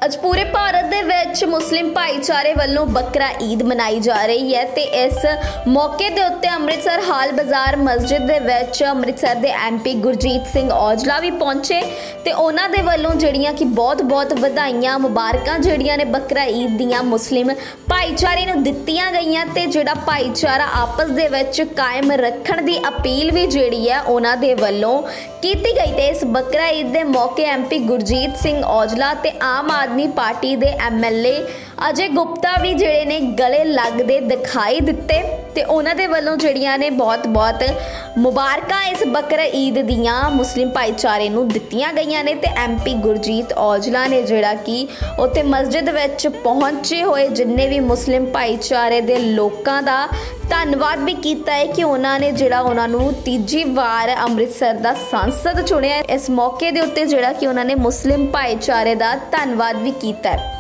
ਅੱਜ पूरे भारत ਦੇ ਵਿੱਚ मुस्लिम भाईचारे ਵੱਲੋਂ बकरा ईद मनाई जा रही है ਤੇ ਇਸ ਮੌਕੇ ਦੇ ਉੱਤੇ ਅੰਮ੍ਰਿਤਸਰ ਹਾਲ ਬਾਜ਼ਾਰ ਮਸਜਿਦ ਦੇ ਵਿੱਚ ਅੰਮ੍ਰਿਤਸਰ ਦੇ MP ਗੁਰਜੀਤ ਸਿੰਘ ਔਜਲਾ ਵੀ ਪਹੁੰਚੇ ਤੇ ਉਹਨਾਂ ਦੇ ਵੱਲੋਂ ਜਿਹੜੀਆਂ ਕਿ ਬਹੁਤ ਵਧਾਈਆਂ ਮੁਬਾਰਕਾਂ ਜਿਹੜੀਆਂ ਨੇ बकरा ईद ਦੀਆਂ ਮੁਸਲਿਮ ਭਾਈਚਾਰੇ ਨੂੰ ਦਿੱਤੀਆਂ ਗਈਆਂ ਤੇ ਜਿਹੜਾ ਭਾਈਚਾਰਾ ਆਪਸ ਦੇ ਵਿੱਚ ਕਾਇਮ ਰੱਖਣ ਦੀ ਅਪੀਲ ਵੀ ਜਿਹੜੀ ਹੈ ਉਹਨਾਂ ਦੇ ਵੱਲੋਂ ਕੀਤੀ गई। ਤੇ ਇਸ बकरा ईद ਦੇ ਮੌਕੇ MP गुरजीत सिंह औजला ਤੇ आम आदमी पार्टी ਦੇ MLA अजय गुप्ता भी ਜਿਹੜੇ ਨੇ गले लगते दिखाई दिते ਤੇ ਉਹਨਾਂ ਦੇ ਵੱਲੋਂ ਜਿਹੜੀਆਂ ਨੇ ਬਹੁਤ ਮੁਬਾਰਕਾਂ ਇਸ बकरा ईद ਦੀਆਂ ਮੁਸਲਿਮ ਭਾਈਚਾਰੇ ਨੂੰ ਦਿੱਤੀਆਂ ਗਈਆਂ ਨੇ ਤੇ MP ਗੁਰਜੀਤ ਔਜਲਾ ਨੇ ਜਿਹੜਾ ਕਿ ਉੱਥੇ ਮਸਜਿਦ ਵਿੱਚ ਪਹੁੰਚੇ ਹੋਏ ਜਿੰਨੇ ਵੀ ਮੁਸਲਿਮ ਭਾਈਚਾਰੇ ਦੇ ਲੋਕਾਂ ਦਾ ਧੰਨਵਾਦ ਵੀ ਕੀਤਾ ਹੈ ਕਿ ਉਹਨਾਂ ਨੇ ਜਿਹੜਾ ਉਹਨਾਂ ਨੂੰ ਤੀਜੀ ਵਾਰ ਅੰਮ੍ਰਿਤਸਰ ਦਾ सांसद चुनिया। इस मौके के उत्ते जिहड़ा कि उन्होंने मुस्लिम भाईचारे का धन्यवाद भी किया है।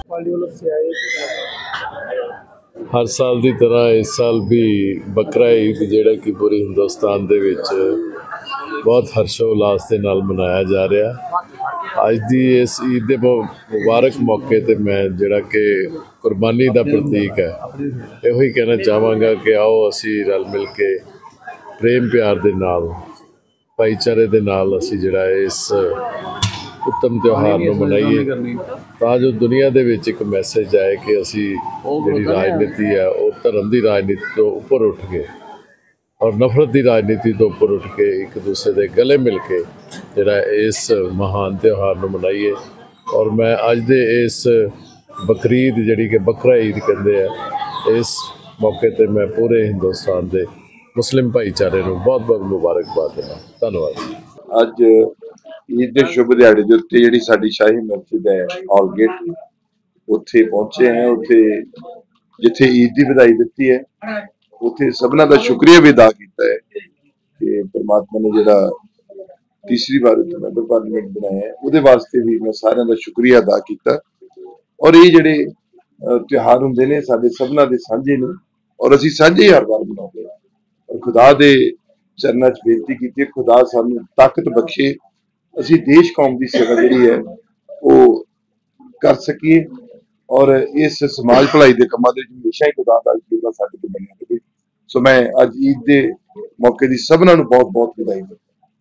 हर साल की तरह इस साल भी बकरा ईद जिहड़ा कि पूरे हिंदुस्तान दे विच बहुत हर्षोल्लास के नाल मनाया जा रहा। अज की इस ईद के मुबारक मौके ते मैं जिहड़ा कि कुर्बानी का प्रतीक है इहो ही कहना चाहांगा कि आओ असी रल मिल के प्रेम प्यार दे नाल भाईचारे दे नाल असी जिहड़ा इस उत्तम त्यौहार नूं मनाइए तां जो दुनिया दे विच एक मैसेज आए कि असी जिहड़ी राजनीति है वो धर्म की राजनीति तो उपर उठ के और नफरत की राजनीति तो उपर उठ के एक दूसरे के गले मिल के जिहड़ा इस महान त्यौहार नूं मनाइए। और मैं अज दे इस बकरीद जिहड़ी कि बकरा ईद कहंदे आ इस मौके ते मैं पूरे हिंदुस्तान दे मुस्लिम भाईचारे ਨੂੰ बहुत मुबारकबाद देना। धन्यवाद। ਅੱਜ ईद के शुभ दिहाड़े के उत्ते जिहड़ी साडी शाही मस्जिद है ऑलगेट उत्थे पहुंचे हैं। उत्थे जिथे ईद की बधाई दी है उत्थे सबना का शुक्रिया भी अदा किया है कि परमात्मा ने जिहड़ा तीसरी बार मैंबर पार्लीमेंट बनाया है उहदे वास्ते भी मैं सारिਆਂ का शुक्रिया अदा किया। और ये जिहड़े त्योहार हुंदे ने साडे सबना दे सांझे ने और असीं सांझे हर बार मनाउंदे हां। और खुदा दे चरणों च बेनती की खुदा सानू ताकत बख्शे असी देश कौम की सेवा जिहड़ी है वो कर सकीए और इस समाज भलाई के कामों में हमेशा ही खुदा दा आशीर्वाद साडे ते बनिया रहे। सो मैं अज ईद के मौके की सबना नू बहुत बधाई दिंदा।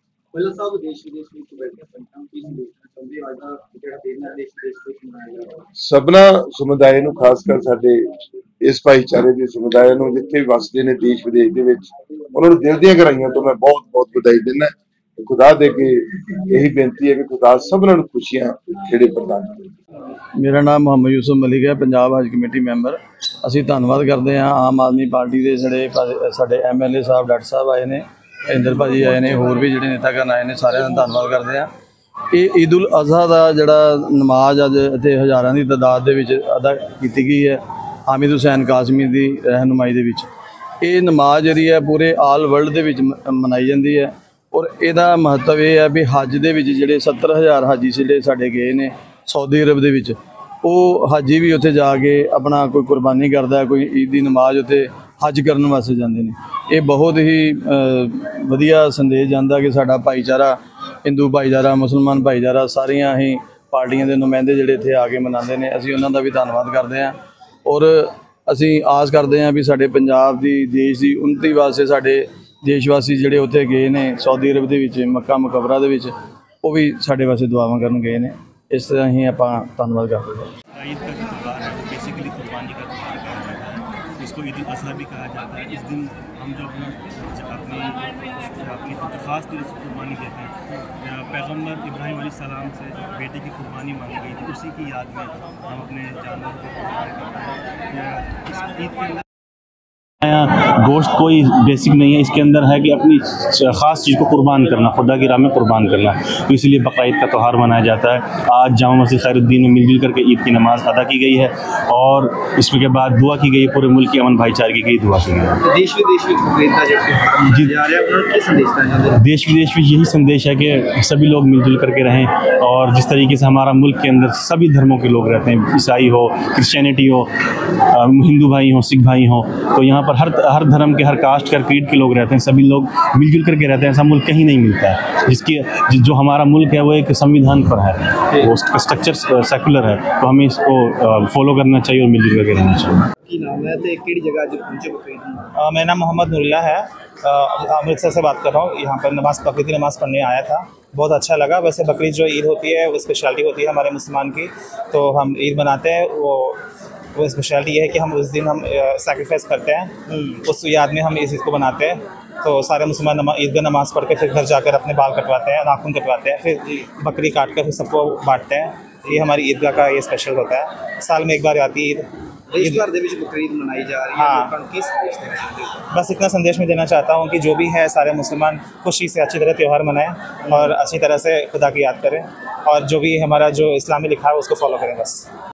सबना समुदाय नू खासकर साडे इस भाईचारे के समुदाय नू जिथे भी वसदे ने देश विदेश दे विच उन्हां नू दिल दीआं गहराइयां तो मैं बहुत बधाई दिंदा। खुदा दे के यही बेनती है कि खुदा सबना नू खुशियां खेड़े प्रदान करे। मेरा नाम मोहम्मद यूसुफ मलिक है, पंजाब हज कमेटी मैंबर। असीं धन्नवाद करते हैं आम आदमी पार्टी के साडे MLA साहब डॉक्टर साहब आए ने, इंदर भाजी आए ने, होर भी जिहड़े नेतागण आए ने, सारिਆਂ ਦਾ धन्नवाद करते हैं। ये ईद उल अज़हा का जिहड़ा नमाज अज इत्थे हज़ारां की तादाद दे विच अदा की गई है हामिद हुसैन कासमी की रहनुमाई दे विच। ये नमाज जिहड़ी है पूरे आल वर्ल्ड दे विच मनाई जाती है। और इहदा महत्व ये है भी हज दे विच जिहड़े 70,000 हाजी जिहड़े साडे गए ने सऊदी अरब दे विच वो हाजी भी उत्थे जाके अपना कोई कुर्बानी करता है, कोई ईद की नमाज उत्थे हज करने वास्ते जाते हैं। ये बहुत ही वधिया संदेश जाता कि साडा भाईचारा हिंदू भाईचारा मुसलमान भाईचारा सारियां ही पार्टियां के नुमाइंदे जिहड़े इत्थे आके मनाते हैं असीं उन्हां दा भी धन्नवाद करते हैं। और असीं आस करते हैं भी साडे पंजाब की देश की उन्नति वास्ते साडे देशवासी जिहड़े उत्थे गए ने सऊदी अरब दे विच मक्का मुकबरा दे विच वो भी साडे वास्ते दुआवां करन गए ने। इस तरह ही आपां धन्नवाद करते हैं। ईद का जो त्यौहार है वो बेसिकली कुर्बानी का त्यौहार कहा जाता है, इसको ईद उल अज़हा भी कहा जाता है। इस दिन हम जो अपनी खास तरह से कुर्बानी देते हैं, पैगम्बर इब्राहिम अलैहिस्सलाम से बेटे की कुर्बानी मांगी गई थी, उसी की याद में हम अपने जानवर को कुर्बान करते हैं। इस ईद के अंदर गोश्त कोई बेसिक नहीं है, इसके अंदर है कि अपनी ख़ास चीज़ को कुर्बान करना, खुदा की राह में कुर्बान करना। तो इसलिए बकरा ईद का त्यौहार मनाया जाता है। आज जामा मस्जिद खैरुद्दीन में मिलजुल करके ईद की नमाज़ अदा की गई है और इसमें के बाद दुआ की गई, पूरे मुल्क के अमन भाईचारे की दुआ की गई। देश विदेश में यही संदेश है कि सभी लोग मिलजुल करके रहें और जिस तरीके से हमारा मुल्क के अंदर सभी धर्मों के लोग रहते हैं, ईसाई हो, क्रिश्चियनिटी हो, हिंदू भाई हो, सिख भाई हो, तो यहाँ पर हर धर्म के, हर कास्ट के, हर क्रीड के लोग रहते हैं, सभी लोग मिलजुल करके रहते हैं। ऐसा मुल्क कहीं नहीं मिलता है। जो हमारा मुल्क है वो एक संविधान पर है, वो उसका स्ट्रक्चर सेकुलर है, तो हमें इसको फॉलो करना चाहिए और मिलजुल करके रहना चाहिए। मेरा नाम मोहम्मद नूरुल्लाह है, अमृतसर से बात कर रहा हूँ। यहाँ पर बकरीद की नमाज़ पढ़ने आया था, बहुत अच्छा लगा। वैसे बकरीद जो ईद होती है वो स्पेशलिटी होती है हमारे मुसलमान की, तो हम ईद मनाते हैं। वो स्पेशलिटी ये है कि हम उस दिन हम सैक्रिफाइस करते हैं, उस याद में हम इस चीज़ को बनाते हैं। तो सारे मुसलमान ईद का नमाज़ पढ़ के फिर घर जाकर अपने बाल कटवाते हैं, नाखून कटवाते हैं, फिर बकरी काट कर फिर सबको बांटते हैं। ये हमारी ईदगाह का ये स्पेशल होता है, साल में एक बार आती है ईद। बकरीद मनाई जा रही है। हाँ, बस इतना संदेश में देना चाहता हूँ कि जो भी है सारे मुसलमान खुशी से अच्छी तरह त्यौहार मनाएं और अच्छी तरह से खुदा की याद करें, और जो भी हमारा जो इस्लामी लिखा है उसको फॉलो करें बस।